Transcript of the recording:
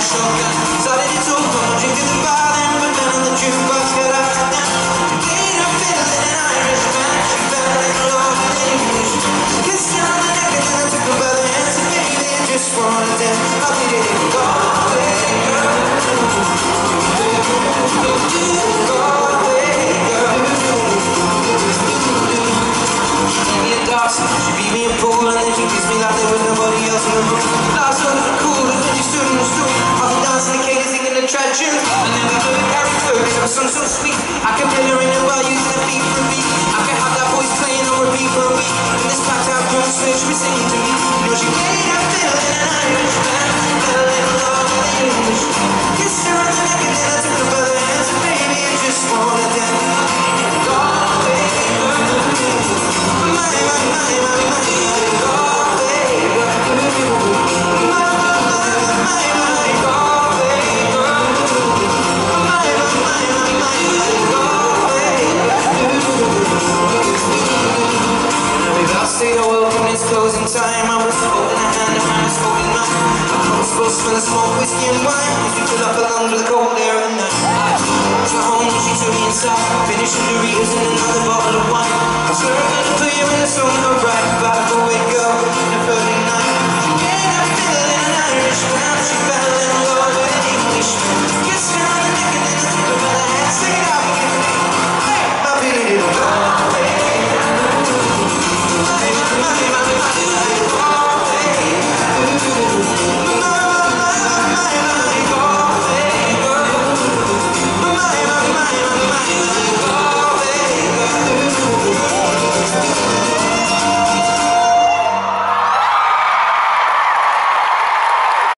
shotgun. Started to talk, I'm drinking the bar, then put down on the jukebox, got up to down. Played a fiddle in an Irish band, she felt like love in English. Kissed her on the neck and then I took her by the hand, said baby, I just wanna dance. How did it go away, girl? Go away, girl. She beat me in pool and then she kissed me like there was nobody else in the room. Last one was cool and then she stood in the stool. I've been dancing the cadence, singing the trad tunes. And then we played Harry Fergus, it was song so sweet. I can play her in the bar using the beat for a beat. I can have that voice playing on repeat for a week. In this packed out room, so she was singing to me. You know she played a fiddle in an Irish band, fell in love with English. Kissed her on the neck and then I took her by the hand, said baby I just wanna dance. Go away, closing time, I was holding a hand and I was holding mine. I was supposed to smoke whiskey and wine, if you fill up a lungs with the cold air at night. So home, she took me inside, finishing Doritos and another bottle of wine. I swear I'm gonna put you in the song.